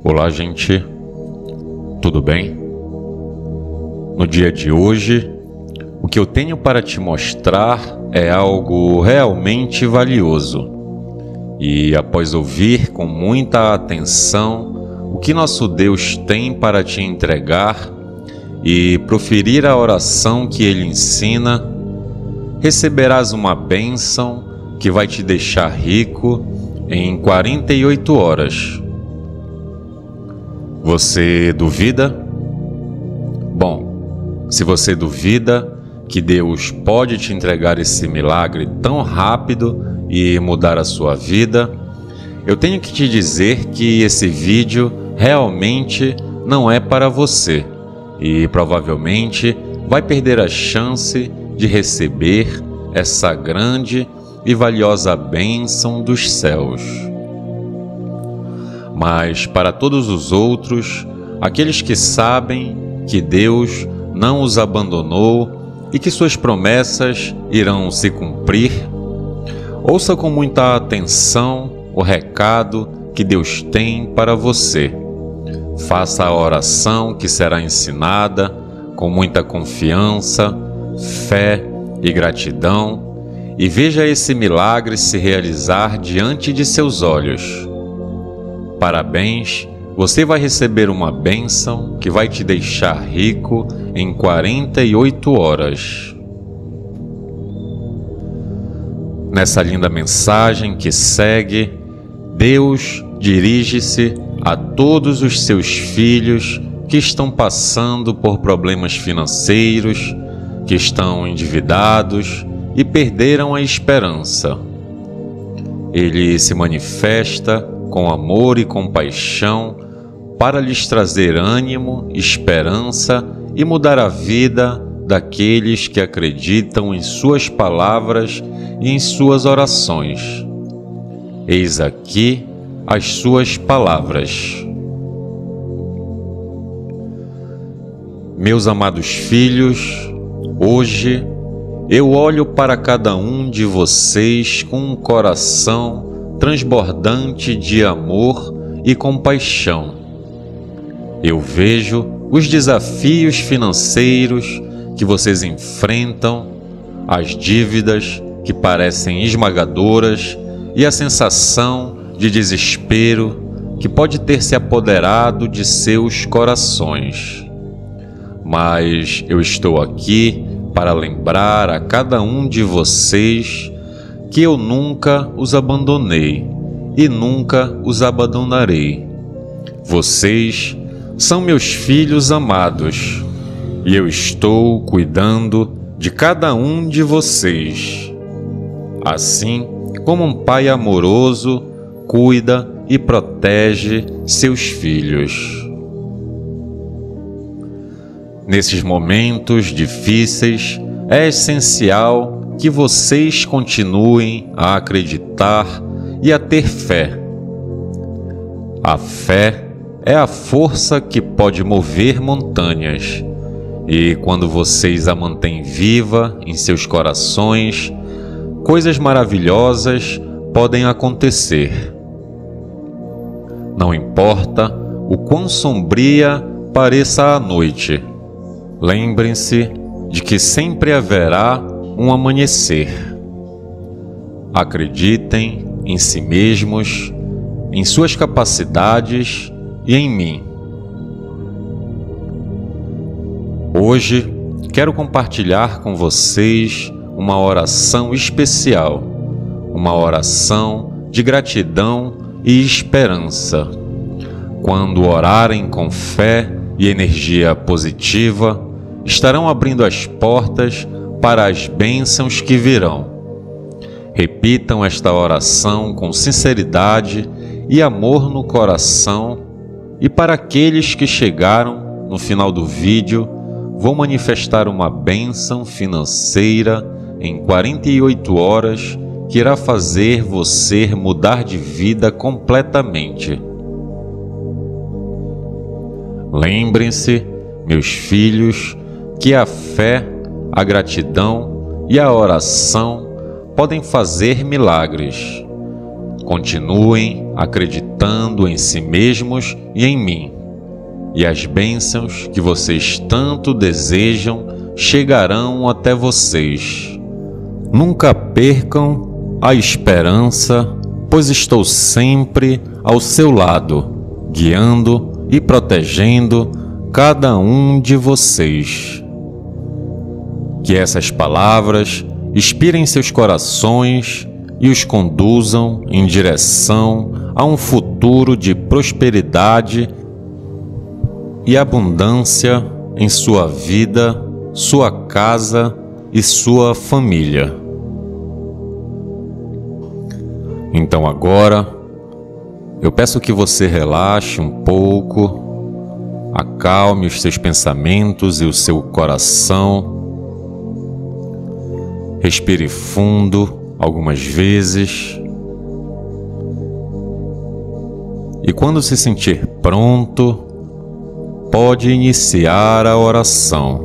Olá, gente, tudo bem? No dia de hoje, o que eu tenho para te mostrar é algo realmente valioso. E após ouvir com muita atenção o que nosso Deus tem para te entregar e proferir a oração que Ele ensina, receberás uma bênção que vai te deixar rico em 48 horas. Você duvida? Bom, se você duvida que Deus pode te entregar esse milagre tão rápido e mudar a sua vida, eu tenho que te dizer que esse vídeo realmente não é para você e provavelmente vai perder a chance de receber essa grande e valiosa bênção dos céus. Mas para todos os outros, aqueles que sabem que Deus não os abandonou e que suas promessas irão se cumprir, ouça com muita atenção o recado que Deus tem para você. Faça a oração que será ensinada com muita confiança, fé e gratidão e veja esse milagre se realizar diante de seus olhos. Parabéns, você vai receber uma bênção que vai te deixar rico em 48 horas. Nessa linda mensagem que segue, Deus dirige-se a todos os seus filhos que estão passando por problemas financeiros, que estão endividados e perderam a esperança. Ele se manifesta com amor e compaixão para lhes trazer ânimo, esperança e mudar a vida daqueles que acreditam em suas palavras e em suas orações. Eis aqui as suas palavras. Meus amados filhos, hoje eu olho para cada um de vocês com um coração transbordante de amor e compaixão. Eu vejo os desafios financeiros que vocês enfrentam, as dívidas que parecem esmagadoras e a sensação de desespero que pode ter se apoderado de seus corações. Mas eu estou aqui para lembrar a cada um de vocês que eu nunca os abandonei e nunca os abandonarei. Vocês são meus filhos amados e eu estou cuidando de cada um de vocês. Assim como um pai amoroso cuida e protege seus filhos. Nesses momentos difíceis, é essencial que vocês continuem a acreditar e a ter fé. A fé é a força que pode mover montanhas, e quando vocês a mantêm viva em seus corações, coisas maravilhosas podem acontecer. Não importa o quão sombria pareça a noite, lembrem-se de que sempre haverá um amanhecer. Acreditem em si mesmos, em suas capacidades e em mim. Hoje quero compartilhar com vocês uma oração especial, uma oração de gratidão e esperança. Quando orarem com fé e energia positiva, estarão abrindo as portas para as bênçãos que virão. Repitam esta oração com sinceridade e amor no coração, e para aqueles que chegaram no final do vídeo, vou manifestar uma bênção financeira em 48 horas que irá fazer você mudar de vida completamente. Lembrem-se, meus filhos, que a fé, a gratidão e a oração podem fazer milagres. Continuem acreditando em si mesmos e em mim. E as bênçãos que vocês tanto desejam chegarão até vocês. Nunca percam a esperança, pois estou sempre ao seu lado, guiando e protegendo cada um de vocês. Que essas palavras inspirem seus corações e os conduzam em direção a um futuro de prosperidade e abundância em sua vida, sua casa e sua família. Então agora, eu peço que você relaxe um pouco, acalme os seus pensamentos e o seu coração. Respire fundo algumas vezes. E quando se sentir pronto, pode iniciar a oração.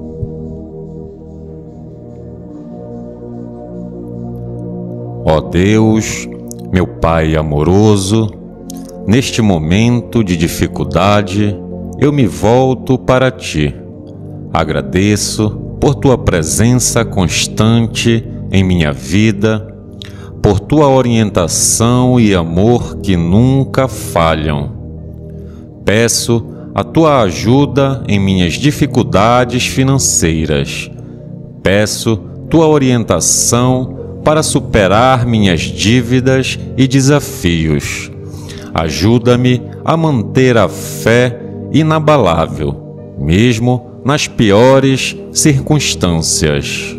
Ó Deus, meu Pai amoroso, neste momento de dificuldade, eu me volto para Ti. Agradeço por Tua presença constante em minha vida, por Tua orientação e amor que nunca falham. Peço a Tua ajuda em minhas dificuldades financeiras. Peço Tua orientação para superar minhas dívidas e desafios. Ajuda-me a manter a fé inabalável, mesmo nas piores circunstâncias.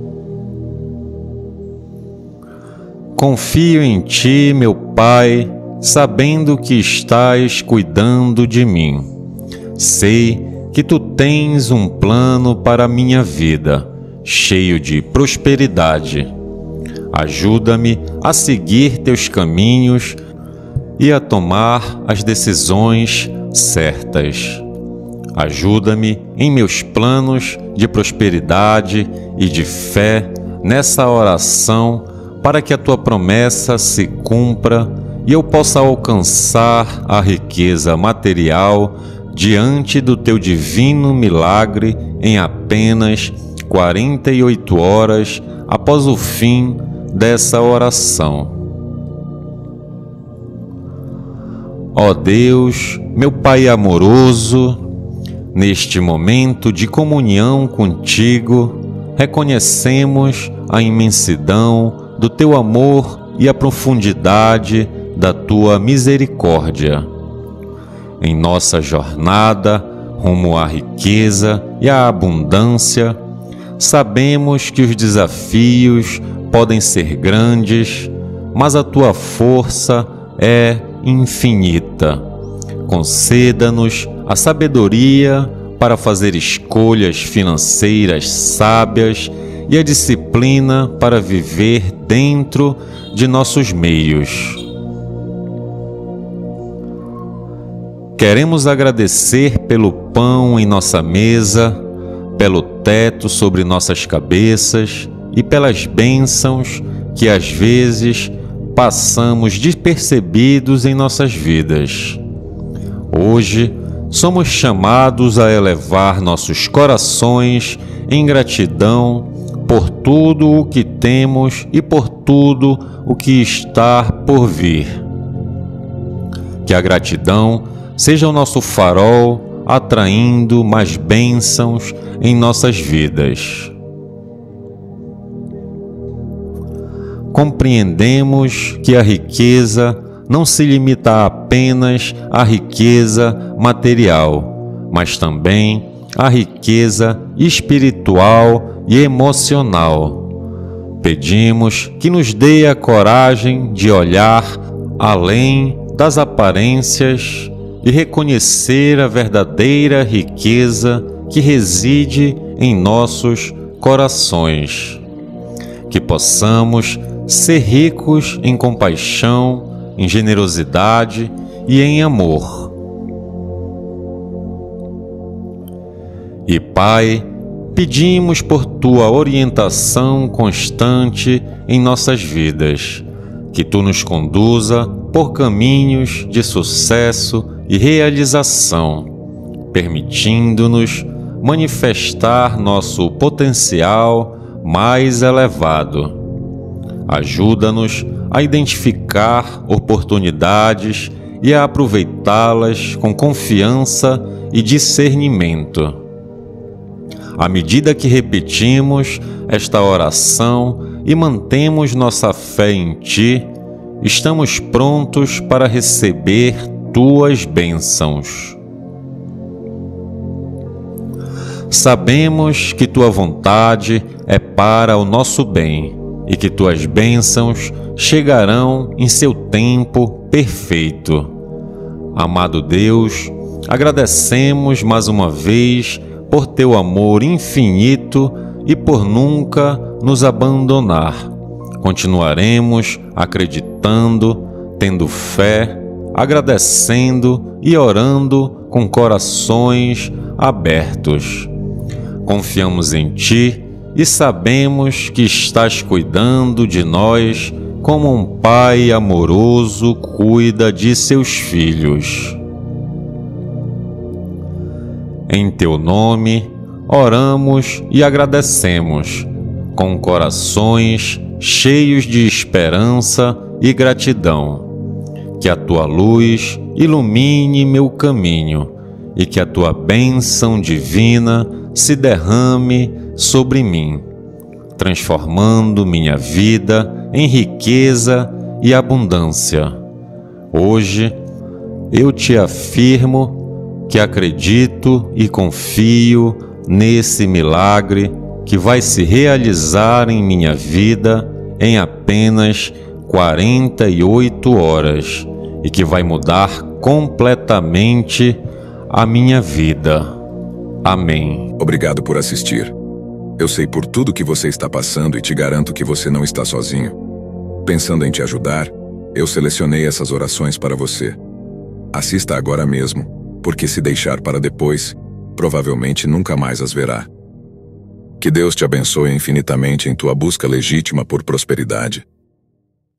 Confio em Ti, meu Pai, sabendo que estás cuidando de mim. Sei que Tu tens um plano para a minha vida, cheio de prosperidade. Ajuda-me a seguir Teus caminhos e a tomar as decisões certas. Ajuda-me em meus planos de prosperidade e de fé nessa oração, para que a Tua promessa se cumpra e eu possa alcançar a riqueza material diante do Teu divino milagre em apenas 48 horas após o fim dessa oração. Ó Deus, meu Pai amoroso, neste momento de comunhão contigo, reconhecemos a imensidão do Teu amor e a profundidade da Tua misericórdia. Em nossa jornada rumo à riqueza e à abundância, sabemos que os desafios podem ser grandes, mas a Tua força é infinita. Conceda-nos a sabedoria para fazer escolhas financeiras sábias e a disciplina para viver dentro de nossos meios. Queremos agradecer pelo pão em nossa mesa, pelo teto sobre nossas cabeças e pelas bênçãos que às vezes passamos despercebidos em nossas vidas. Hoje, somos chamados a elevar nossos corações em gratidão por tudo o que temos e por tudo o que está por vir. Que a gratidão seja o nosso farol atraindo mais bênçãos em nossas vidas. Compreendemos que a riqueza não se limita apenas à riqueza material, mas também à riqueza espiritual e emocional. Pedimos que nos dê a coragem de olhar além das aparências e reconhecer a verdadeira riqueza que reside em nossos corações. Que possamos ser ricos em compaixão, em generosidade e em amor. E Pai, pedimos por Tua orientação constante em nossas vidas, que Tu nos conduza por caminhos de sucesso e realização, permitindo-nos manifestar nosso potencial mais elevado. Ajuda-nos a identificar oportunidades e a aproveitá-las com confiança e discernimento. À medida que repetimos esta oração e mantemos nossa fé em Ti, estamos prontos para receber Tuas bênçãos. Sabemos que Tua vontade é para o nosso bem e que Tuas bênçãos chegarão em seu tempo perfeito. Amado Deus, agradecemos mais uma vez por Teu amor infinito e por nunca nos abandonar. Continuaremos acreditando, tendo fé, agradecendo e orando com corações abertos. Confiamos em Ti e sabemos que estás cuidando de nós como um pai amoroso cuida de seus filhos. Em Teu nome, oramos e agradecemos, com corações cheios de esperança e gratidão. Que a Tua luz ilumine meu caminho e que a Tua bênção divina se derrame sobre mim, transformando minha vida em riqueza e abundância. Hoje, eu Te afirmo que acredito e confio nesse milagre que vai se realizar em minha vida em apenas 48 horas e que vai mudar completamente a minha vida. Amém. Obrigado por assistir. Eu sei por tudo que você está passando e te garanto que você não está sozinho. Pensando em te ajudar, eu selecionei essas orações para você. Assista agora mesmo, porque se deixar para depois, provavelmente nunca mais as verá. Que Deus te abençoe infinitamente em tua busca legítima por prosperidade.